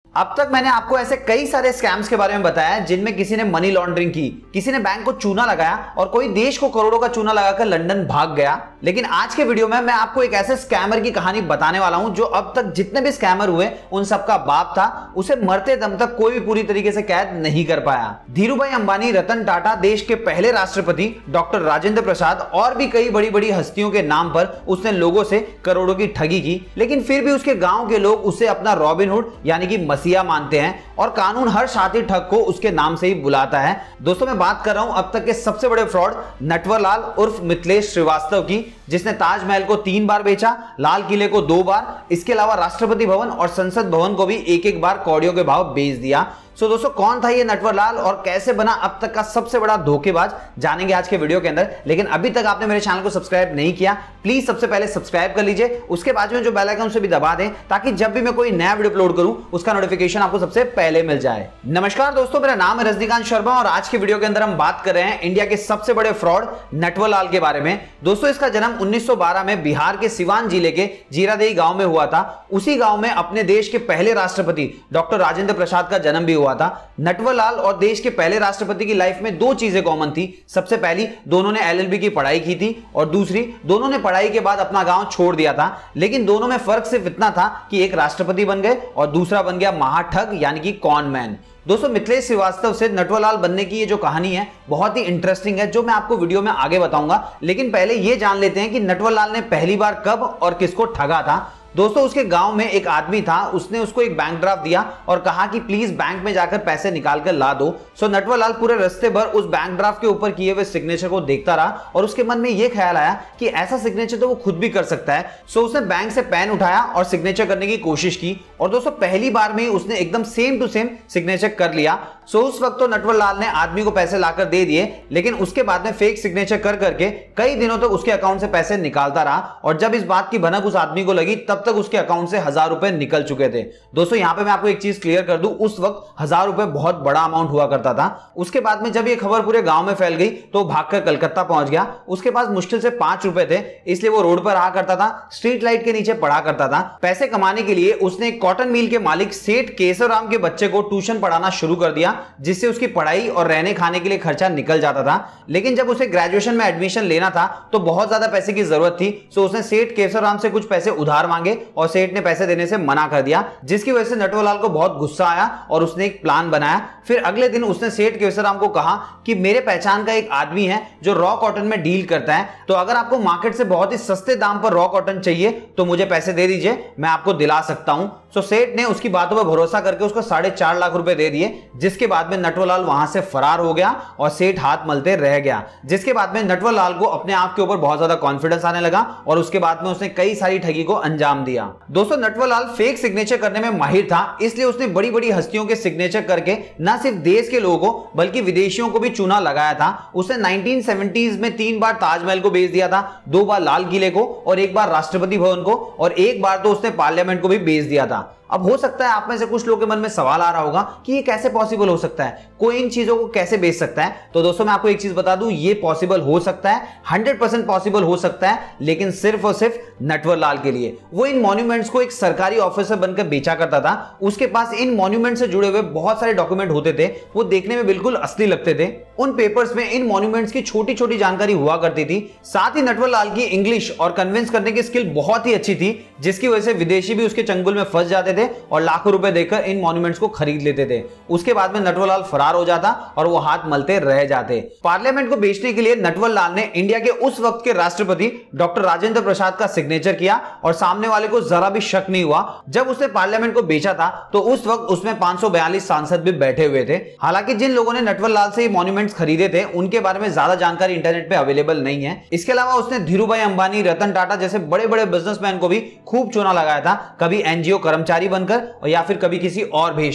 अब तक मैंने आपको ऐसे कई सारे स्कैम्स के बारे में बताया जिनमें किसी ने मनी लॉन्ड्रिंग की, किसी ने बैंक को चूना लगाया और कोई देश को करोड़ों का चूना लगाकर लंदन भाग गया। लेकिन आज के वीडियो में मैं आपको एक ऐसे स्कैमर की कहानी बताने वाला हूं जो अब तक जितने भी स्कैमर हुए उन सबका बाप था। उसे मरते दम तक कोई भी पूरी तरीके से कैद नहीं कर पाया। धीरूभाई अंबानी, रतन टाटा, देश के पहले राष्ट्रपति डॉक्टर राजेंद्र प्रसाद और भी कई बड़ी बड़ी हस्तियों के नाम पर उसने लोगों से करोड़ों की ठगी की, लेकिन फिर भी उसके गांव के लोग उसे अपना रॉबिनहुड यानी कि मसीहा मानते हैं और कानून हर शातिर ठग को उसके नाम से ही बुलाता है। दोस्तों, मैं बात कर रहा हूं अब तक के सबसे बड़े फ्रॉड नटवरलाल उर्फ मिथिलेश श्रीवास्तव की, जिसने ताजमहल को 3 बार बेचा, लाल किले को 2 बार, इसके अलावा राष्ट्रपति भवन और संसद भवन को भी एक बार कौड़ियों के भाव बेच दिया। दोस्तों, कौन था ये नटवरलाल और कैसे बना अब तक का सबसे बड़ा धोखेबाज, जानेंगे आज के वीडियो के अंदर। लेकिन अभी तक आपने मेरे चैनल को सब्सक्राइब नहीं किया, प्लीज सबसे पहले सब्सक्राइब कर लीजिए, उसके बाद में जो बेल आइकन उसे भी दबा दें ताकि जब भी मैं कोई नया वीडियो अपलोड करूं उसका नोटिफिकेशन आपको सबसे पहले मिल जाए। नमस्कार दोस्तों, मेरा नाम है रजनीकांत शर्मा और आज के वीडियो के अंदर हम बात कर रहे हैं इंडिया के सबसे बड़े फ्रॉड नटवरलाल के बारे में। दोस्तों, इसका जन्म 1912 में बिहार के सिवान जिले के जीरादेई गांव में हुआ था। उसी गांव में अपने देश के पहले राष्ट्रपति डॉक्टर राजेंद्र प्रसाद का जन्म भी हुआ था। नटवरलाल और देश के पहले राष्ट्रपति की लाइफ में 2 चीजें कॉमन थी। सबसे पहली, दोनों ने एलएलबी की पढ़ाई की थी और दूसरी, दोनों ने पढ़ाई के बाद अपना गांव छोड़ दिया था। लेकिन दोनों में फर्क सिर्फ इतना था कि एक राष्ट्रपति बन गए और दूसरा बन गया महाठग यानी कि कॉन मैन। दोस्तों, मिथिलेश श्रीवास्तव से नटवरलाल बनने की ये जो कहानी है बहुत ही इंटरेस्टिंग है, जो मैं आपको वीडियो में आगे बताऊंगा। लेकिन पहले ये जान लेते हैं कि नटवरलाल ने पहली बार कब और किसको ठगा था। दोस्तों, उसके गांव में एक आदमी था, उसने उसको एक बैंक ड्राफ्ट दिया और कहा कि प्लीज बैंक में जाकर पैसे निकाल कर ला दो। नटवरलाल पूरे रास्ते भर उस बैंक ड्राफ्ट के ऊपर किए हुए सिग्नेचर को देखता रहा और उसके मन में यह ख्याल आया कि ऐसा सिग्नेचर तो वो खुद भी कर सकता है। उसने बैंक से पेन उठाया और सिग्नेचर करने की कोशिश की और दोस्तों, पहली बार में उसने एकदम सेम टू सेम सिग्नेचर कर लिया। उस वक्त तो नटवरलाल ने आदमी को पैसे लाकर दे दिए, लेकिन उसके बाद में फेक सिग्नेचर कर करके कई दिनों तक उसके अकाउंट से पैसे निकालता रहा और जब इस बात की भनक उस आदमी को लगी तब तक उसके अकाउंट से 1000 रुपए निकल चुके थे। दोस्तों, यहां पे मैं आपको एक चीज क्लियर कर दूं, उस वक्त 1000 रुपए बहुत बड़ा अमाउंट हुआ करता था। उसके बाद में जब ये खबर पूरे गांव में फैल गई तो भागकर कलकत्ता पहुंच गया। उसके पास मुश्किल से 5 रुपए थे, इसलिए वो रोड पर रहा करता था, स्ट्रीट लाइट के नीचे पढ़ा करता था। पैसे कमाने के लिए उसने एक कॉटन मिल के मालिक सेठ केशवराम के बच्चे को ट्यूशन पढ़ाना शुरू कर दिया, जिससे उसकी पढ़ाई और रहने खाने के लिए खर्चा निकल जाता था। लेकिन जब उसे ग्रेजुएशन में एडमिशन लेना था तो बहुत ज्यादा पैसे की जरूरत थी, तो उसने सेठ केशवराम से कुछ पैसे उधार मांगे और सेठ ने पैसे देने से मना कर दिया, जिसकी वजह से नटवरलाल को बहुत गुस्सा आया और उसने एक प्लान बनाया। फिर अगले दिन उसने सेठ केशवराम को कहा कि मेरे पहचान का एक आदमी है जो रॉ कॉटन में डील करता है, तो अगर आपको मार्केट से बहुत ही सस्ते दाम पर रॉ कॉटन चाहिए तो मुझे पैसे दे दीजिए, मैं आपको दिला सकता हूं। सेठ ने उसकी बातों पर भरोसा करके उसको 4.5 लाख रुपए दे दिए, जिसके बाद में नटवरलाल वहां से फरार हो गया और सेठ हाथ मलते रह गया। जिसके बाद में नटवरलाल को अपने आप के ऊपर बहुत ज्यादा कॉन्फिडेंस आने लगा और उसके बाद में उसने कई सारी ठगी को अंजाम दिया। दोस्तों, नटवरलाल फेक सिग्नेचर करने में माहिर था, इसलिए उसने बड़ी बड़ी हस्तियों के सिग्नेचर करके न सिर्फ देश के लोगों को बल्कि विदेशियों को भी चूना लगाया था। उसने 1970s में 3 बार ताजमहल को बेच दिया था, 2 बार लाल किले को और 1 बार राष्ट्रपति भवन को और 1 बार तो उसने पार्लियामेंट को भी बेच दिया था। अब हो सकता है आप में से कुछ लोगों के मन में सवाल आ रहा होगा कि ये कैसे पॉसिबल हो सकता है, कोई इन चीजों को कैसे बेच सकता है। तो दोस्तों, मैं आपको एक चीज बता दूं, ये पॉसिबल हो सकता है, 100% पॉसिबल हो सकता है, लेकिन सिर्फ और सिर्फ नटवरलाल के लिए। वो इन मॉन्यूमेंट्स को एक सरकारी ऑफिसर बनकर बेचा करता था। उसके पास इन मॉन्यूमेंट से जुड़े हुए बहुत सारे डॉक्यूमेंट होते थे, वो देखने में बिल्कुल असली लगते थे। उन पेपर्स में इन मॉन्यूमेंट्स की छोटी छोटी जानकारी हुआ करती थी। साथ ही नटवरलाल की इंग्लिश और कन्विंस करने की स्किल बहुत ही अच्छी थी, जिसकी वजह से विदेशी भी उसके चंगुल में फंस जाते थे और लाखों रुपए देकर इन मॉन्यूमेंट्स को खरीद लेते थे। उसके बाद में नटवरलाल फरार हो जाता और वो हाथ मलते रह जाते। पार्लियामेंट को बेचने के लिए नटवरलाल ने इंडिया के उस वक्त के राष्ट्रपति डॉक्टर राजेंद्र प्रसाद का सिग्नेचर किया और सामने वाले को जरा भी शक नहीं हुआ। जब उसने पार्लियामेंट को बेचा था तो उस वक्त उसमें 542 सांसद भी बैठे हुए थे। हालांकि जिन लोगों ने नटवरलाल से ये मॉन्यूमेंट्स खरीदे थे उनके बारे में ज्यादा जानकारी इंटरनेट पे अवेलेबल नहीं है। इसके अलावा उसने धीरूभाई अंबानी, रतन टाटा जैसे बड़े बड़े बिजनेसमैन को भी खूब चूना लगाया था, कभी एनजीओ कर्मचारी बनकर और या फिर कभी किसी और भेष में।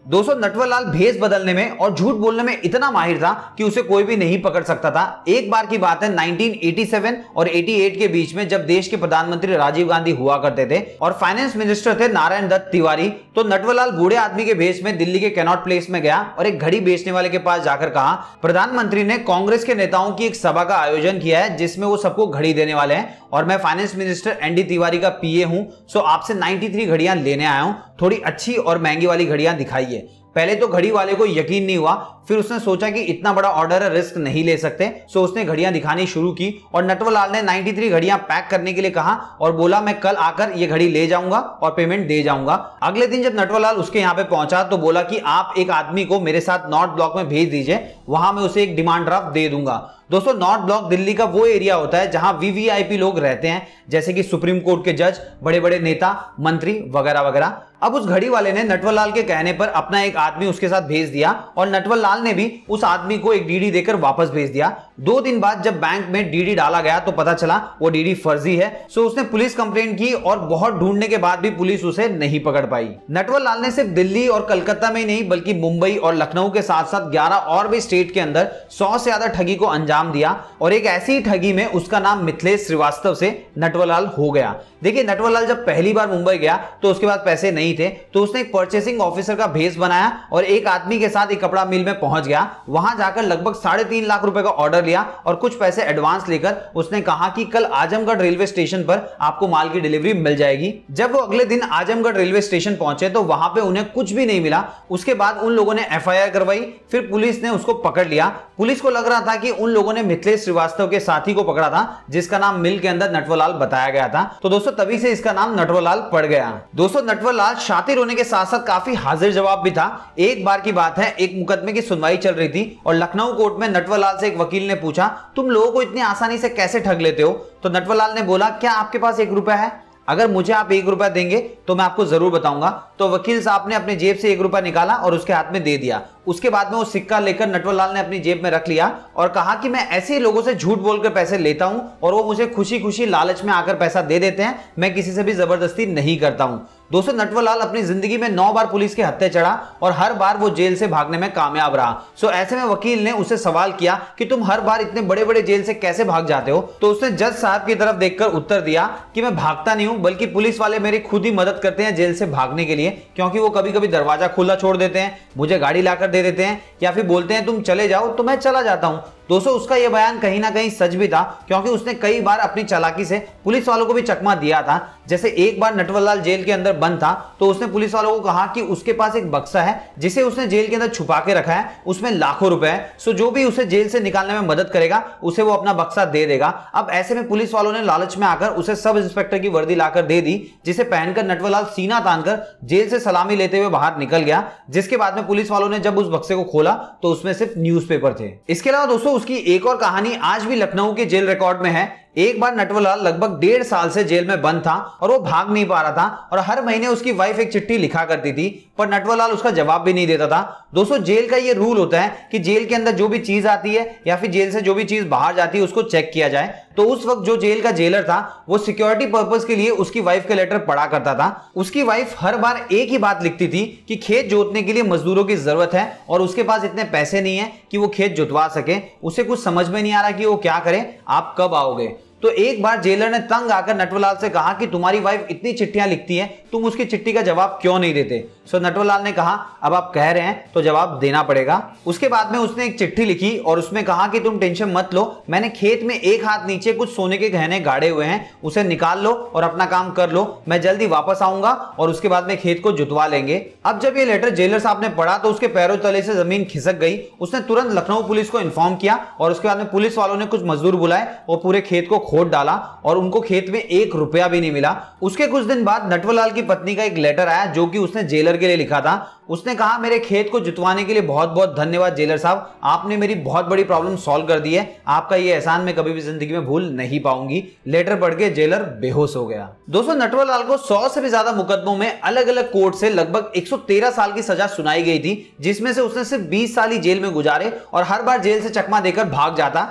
दोस्तों नटवरलाल भेष बदलने में और झूठ बोलने में इतना माहिर था कि उसे कोई भी नहीं पकड़ सकता था। एक बार की बात है 1987 और 88 के बीच में, जब देश के प्रधानमंत्री राजीव गांधी हुआ करते थे और फाइनेंस मिनिस्टर थे नारायण दत्त तिवारी, तो नटवरलाल बूढ़े आदमी के भेष में दिल्ली के कैनॉट प्लेस में गया और एक घड़ी बेचने वाले के पास जाकर कहा, प्रधानमंत्री ने कांग्रेस के नेताओं की एक सभा का आयोजन किया है जिसमें वो सबको घड़ी देने वाले हैं और मैं फाइनेंस मिनिस्टर एनडी तिवारी का पीए हूं, सो आपसे 93 घड़ियां लेने आया हूं, थोड़ी अच्छी और महंगी वाली घड़ियां दिखाइए। पहले तो घड़ी वाले को यकीन नहीं हुआ, फिर उसने सोचा कि इतना बड़ा ऑर्डर है, रिस्क नहीं ले सकते, सो उसने घड़ियां दिखानी शुरू की और नटवरलाल ने 93 घड़ियां पैक करने के लिए कहा और बोला मैं कल आकर ये घड़ी ले जाऊंगा और पेमेंट दे जाऊंगा। अगले दिन जब नटवरलाल उसके यहां पे पहुंचा तो बोला कि आप एक आदमी को मेरे साथ नॉर्थ ब्लॉक में भेज दीजिए, वहां मैं उसे एक डिमांड ड्राफ्ट दे दूंगा। दोस्तों नॉर्थ ब्लॉक दिल्ली का वो एरिया होता है जहां वीवीआईपी लोग रहते हैं, जैसे कि सुप्रीम कोर्ट के जज, बड़े बड़े नेता, मंत्री वगैरह वगैरह। अब उस घड़ी वाले ने नटवरलाल के कहने पर अपना एक आदमी उसके साथ भेज दिया और नटवरलाल ने भी उस आदमी को एक डीडी देकर वापस भेज दिया। 2 दिन बाद जब बैंक में डीडी डाला गया तो पता चला वो डीडी फर्जी है, सो उसने पुलिस कंप्लेंट की और बहुत ढूंढने के बाद भी पुलिस उसे नहीं पकड़ पाई। नटवरलाल ने सिर्फ दिल्ली और कलकत्ता में ही नहीं बल्कि मुंबई और लखनऊ के साथ साथ 11 और भी स्टेट के अंदर 100 से ज्यादा ठगी को अंजाम दिया और एक ऐसी ठगी में उसका नाम मिथिलेश श्रीवास्तव से नटवरलाल हो गया। देखिए नटवरलाल जब पहली बार मुंबई गया तो उसके पास पैसे नहीं थे, तो उसने एक परचेसिंग ऑफिसर का भेष बनाया और एक आदमी के साथ एक कपड़ा मिल में पहुंच गया। वहां जाकर लगभग 3.5 लाख रुपए का ऑर्डर लिया और कुछ पैसे एडवांस लेकर उसने कहा कि कल आजमगढ़ रेलवे स्टेशन पर आपको माल की डिलीवरी मिल जाएगी। जब वो अगले दिन आजमगढ़ रेलवे स्टेशन पहुंचे तो वहां पे उन्हें कुछ भी नहीं मिला। उसके बाद उन लोगों ने एफआईआर करवाई, फिर पुलिस ने उसको पकड़ लिया। पुलिस को लग रहा था कि उन लोगों ने मिथिलेश श्रीवास्तव के साथी को पकड़ा था जिसका नाम मिल के अंदर नटवरलाल बताया गया था, तो दोस्तों तभी से इसका नाम नटवरलाल पड़ गया। दोस्तों नटवरलाल शातिर होने के साथ साथ काफी हाजिर जवाब भी था। एक बार की बात है, एक मुकदमे की सुनवाई चल रही थी और लखनऊ कोर्ट में नटवरलाल से एक वकील ने पूछा, तुम लोगों को इतनी आसानी से कैसे ठग लेते हो? तो नटवरलाल ने बोला, क्या आपके पास 1 रुपया है? अगर मुझे आप 1 रुपया देंगे तो मैं आपको जरूर बताऊंगा। तो वकील साहब ने अपने जेब से 1 रुपया निकाला और उसके हाथ में दे दिया। उसके बाद में वो सिक्का लेकर नटवरलाल ने अपनी जेब में रख लिया और कहा कि मैं ऐसे लोगों से झूठ बोलकर पैसे लेता हूं और वो मुझे खुशी खुशी लालच में आकर पैसा दे देते हैं, मैं किसी से भी जबरदस्ती नहीं करता हूं। दोस्तों नटवरलाल अपनी जिंदगी में 9 बार पुलिस के हत्थे चढ़ा और हर बार वो जेल से भागने में कामयाब रहा। सो ऐसे में वकील ने उससे सवाल किया कि तुम हर बार इतने बड़े बड़े जेल से कैसे भाग जाते हो? तो उसने जज साहब की तरफ देखकर उत्तर दिया कि मैं भागता नहीं हूं, बल्कि पुलिस वाले मेरी खुद ही मदद करते हैं जेल से भागने के लिए, क्योंकि वो कभी कभी दरवाजा खुला छोड़ देते हैं, मुझे गाड़ी लाकर दे देते हैं या फिर बोलते हैं तुम चले जाओ तो मैं चला जाता हूं। दोस्तों उसका यह बयान कहीं ना कहीं सच भी था, क्योंकि उसने कई बार अपनी चालाकी से पुलिस वालों को भी चकमा दिया था। जैसे एक बार नटवरलाल जेल के अंदर बंद था तो उसने पुलिस वालों को कहा कि उसके पास एक बक्सा है जिसे उसने जेल के अंदर छुपा के रखा है, उसमें लाखों रुपए है, सो जो भी उसे जेल से निकालने में मदद करेगा उसे वो अपना बक्सा दे देगा। अब ऐसे में पुलिस वालों ने लालच में आकर उसे सब इंस्पेक्टर की वर्दी लाकर दे दी, जिसे पहनकर नटवरलाल सीना तानकर जेल से सलामी लेते हुए बाहर निकल गया। जिसके बाद में पुलिस वालों ने जब उस बक्से को खोला तो उसमें सिर्फ न्यूज़पेपर थे। इसके अलावा दोस्तों उसकी एक और कहानी आज भी लखनऊ के जेल रिकॉर्ड में है। एक बार नटवरलाल लगभग 1.5 साल से जेल में बंद था और वो भाग नहीं पा रहा था और हर महीने उसकी वाइफ एक चिट्ठी लिखा करती थी, पर नटवरलाल उसका जवाब भी नहीं देता था। दोस्तों जेल का ये रूल होता है कि जेल के अंदर जो भी चीज आती है या फिर जेल से जो भी चीज बाहर जाती है उसको चेक किया जाए। तो उस वक्त जो जेल का जेलर था वो सिक्योरिटी पर्पस के लिए उसकी वाइफ के लेटर पढ़ा करता था। उसकी वाइफ हर बार एक ही बात लिखती थी कि खेत जोतने के लिए मजदूरों की जरूरत है और उसके पास इतने पैसे नहीं है कि वो खेत जुतवा सके। उसे कुछ समझ में नहीं आ रहा कि वो क्या करे, आप कब आओगे? तो एक बार जेलर ने तंग आकर नटवरलाल से कहा कि तुम्हारी वाइफ इतनी चिट्ठियां लिखती है, तुम उसकी चिट्ठी का जवाब क्यों नहीं देते? सो नटवरलाल ने कहा अब आप कह रहे हैं तो जवाब देना पड़ेगा। उसके बाद में उसने एक चिट्ठी लिखी और उसमें कहा कि तुम टेंशन मत लो, मैंने खेत में एक हाथ नीचे कुछ सोने के गहने गाड़े हुए हैं, उसे निकाल लो और अपना काम कर लो, मैं जल्दी वापस आऊंगा और उसके बाद में खेत को जुतवा लेंगे। अब जब ये लेटर जेलर साहब ने पढ़ा तो उसके पैरों तले से जमीन खिसक गई। उसने तुरंत लखनऊ पुलिस को इन्फॉर्म किया और उसके बाद में पुलिस वालों ने कुछ मजदूर बुलाए और पूरे खेत को खोद डाला और उनको खेत में 1 रुपया भी नहीं मिला। उसके कुछ दिन बाद नटवरलाल की पत्नी का एक लेटर आया जो कि उसने जेलर के लिए लिखा था। उसने कहा मेरे खेत को जुतवाने के लिए बहुत बहुत धन्यवाद जेलर साहब, आपने मेरी बहुत बड़ी प्रॉब्लम सॉल्व कर दी है, आपका ये एहसान मैं कभी भी जिंदगी में भूल नहीं पाऊंगी। लेटर पढ़ के जेलर बेहोश हो गया। दोस्तों नटवरलाल को 100 से भी ज्यादा मुकदमों में अलग अलग कोर्ट से लगभग 113 साल की सजा सुनाई गई थी, जिसमें से उसने सिर्फ 20 साल ही जेल में गुजारे और हर बार जेल से चकमा देकर भाग जाता।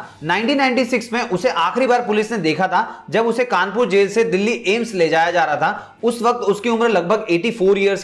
1996 में उसे आखिरी बार पुलिस ने देखा था जब उसे कानपुर जेल से दिल्ली एम्स ले जाया जा रहा था। उस वक्त उसकी उम्र लगभग 84 ईयर्स की थी।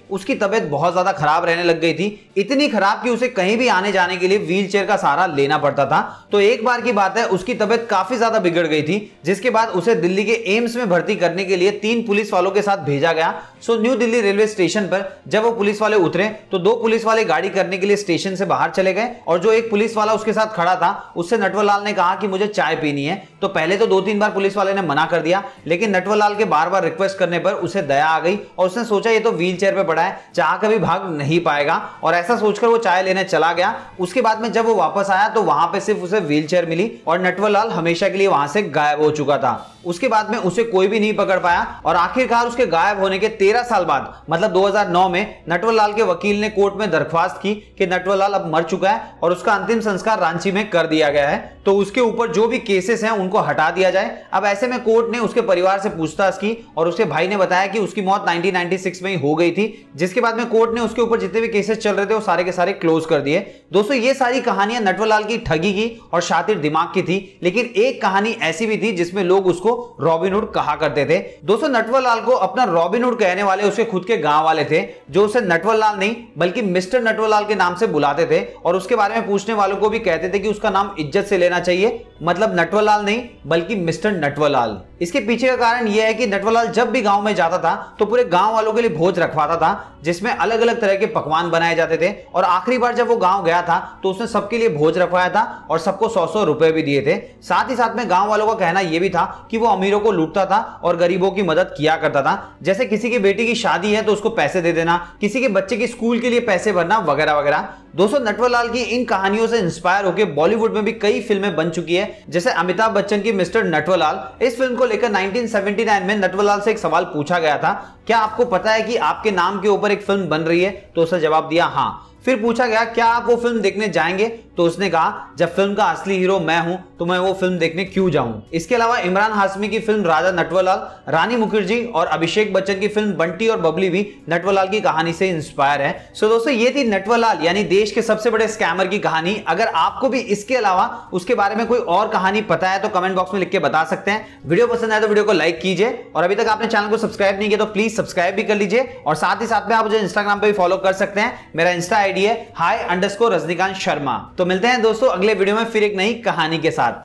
उसकी तबीयत बहुत ज्यादा खराब रहने लग गई थी, इतनी खराब कि उसे कहीं भी आने जाने के लिए व्हील चेयर का सहारा लेना पड़ता था। तो एक बार की बात है, उसकी तबीयत काफी ज्यादा बिगड़ गई थी, जिसके बाद उसे दिल्ली के एम्स में भर्ती करने के लिए 3 पुलिस वालों के साथ भेजा गया। So New Delhi railway station पर जब वो पुलिस वाले उतरे तो 2 पुलिस वाले गाड़ी करने के लिए स्टेशन से बाहर चले गए और जो एक पुलिस वाला उसके साथ खड़ा था उससे नटवरलाल ने कहा कि मुझे चाय पीनी है। तो पहले तो 2-3 बार पुलिस वाले ने मना कर दिया, लेकिन नटवरलाल के बार बार रिक्वेस्ट करने पर उसे दया आ गई और उसने सोचा ये तो व्हील चेयर पे पड़ा है, चाह कभी भाग नहीं पाएगा, और ऐसा सोचकर वो चाय लेने चला गया। उसके बाद में जब वो वापस आया तो वहां पे सिर्फ उसे व्हील चेयर मिली और नटवरलाल हमेशा के लिए वहां से गायब हो चुका था। उसके बाद में उसे कोई भी नहीं पकड़ पाया और आखिरकार उसके गायब होने के 13 साल बाद मतलब 2009 में नटवरलाल के वकील ने कोर्ट में दरख्वास्त की कि नटवरलाल अब मर चुका है और उसका अंतिम संस्कार रांची में कर दिया गया है, तो उसके ऊपर जो भी केसेस हैं उनको हटा दिया जाए। अब ऐसे में कोर्ट ने उसके परिवार से पूछताछ की और उसके भाई ने बताया कि उसकी मौत 1996 में ही हो गई थी, जिसके बाद में कोर्ट ने उसके ऊपर जितने भी केसेस चल रहे थे वो सारे के सारे क्लोज कर दिए। दोस्तों ये सारी कहानियां नटवरलाल की ठगी की और शातिर दिमाग की थी, लेकिन एक कहानी ऐसी भी थी जिसमें लोग उसको रॉबिनहुड कहा करते थे। दोस्तों नटवरलाल को अपना रॉबिनहुड कहने वाले उसके खुद के गांव वाले थे, जो उसे नटवरलाल नहीं बल्कि मिस्टर नटवरलाल के नाम से बुलाते थे और उसके बारे में पूछने वालों को भी कहते थे कि उसका नाम इज्जत से लेना चाहिए, मतलब नटवरलाल नहीं बल्कि मिस्टर नटवरलाल। इसके पीछे का कारण यह है कि नटवरलाल जब भी गांव में जाता था तो पूरे गांव वालों के लिए भोज रखवाता था, जिसमें अलग अलग तरह के पकवान बनाए जाते थे, और आखिरी बार जब वो गांव गया था तो उसने सबके लिए भोज रखवाया था और सबको 100-100 रुपए भी दिए थे। साथ ही साथ में गांव वालों का कहना यह भी था कि वो अमीरों को लूटता था और गरीबों की मदद किया करता था, जैसे किसी की बेटी की शादी है तो उसको पैसे दे देना, किसी के बच्चे की स्कूल के लिए पैसे भरना वगैरह वगैरह। दोस्तों नटवरलाल की इन कहानियों से इंस्पायर होकर बॉलीवुड में भी कई फिल्में बन चुकी है, जैसे अमिताभ बच्चन की मिस्टर नटवरलाल। इस फिल्म को लेकर 1979 में नटवरलाल से एक सवाल पूछा गया था, क्या आपको पता है कि आपके नाम के ऊपर एक फिल्म बन रही है? तो उसने जवाब दिया हाँ। फिर पूछा गया क्या आप वो फिल्म देखने जाएंगे? तो उसने कहा जब फिल्म का असली हीरो मैं हूं तो मैं वो फिल्म देखने क्यों जाऊं। इसके अलावा इमरान हाशमी की फिल्म राजा नटवरलाल, रानी मुखर्जी और अभिषेक बच्चन की फिल्म बंटी और बबली भी नटवरलाल की कहानी से इंस्पायर है। सो दोस्तों ये थी नटवरलाल यानी देश के सबसे बड़े स्कैमर की कहानी। अगर आपको भी इसके अलावा उसके बारे में कोई और कहानी पता है तो कमेंट बॉक्स में लिख के बता सकते हैं। वीडियो पसंद आए तो वीडियो को लाइक कीजिए और अभी तक आपने चैनल को सब्सक्राइब नहीं किया तो प्लीज सब्सक्राइब भी कर लीजिए, और साथ ही साथ में आप मुझे इंस्टाग्राम पे भी फॉलो कर सकते हैं। मेरा इंस्टा आईडी है hi_रजनीकांत शर्मा। तो मिलते हैं दोस्तों अगले वीडियो में फिर एक नई कहानी के साथ।